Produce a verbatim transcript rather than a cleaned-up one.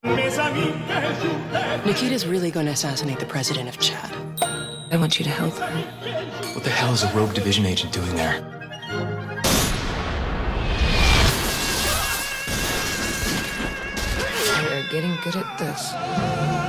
Nikita's really going to assassinate the president of Chad. I want you to help her. What the hell is a rogue division agent doing there? You're getting good at this.